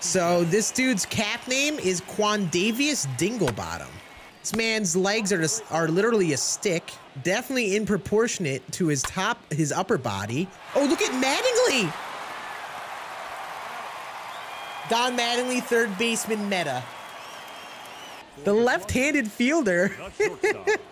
So this dude's cap name is Quandavius Dinglebottom. This man's legs are literally a stick, definitely disproportionate to his upper body. Oh, look at Mattingly! Don Mattingly, third baseman meta. The left-handed fielder.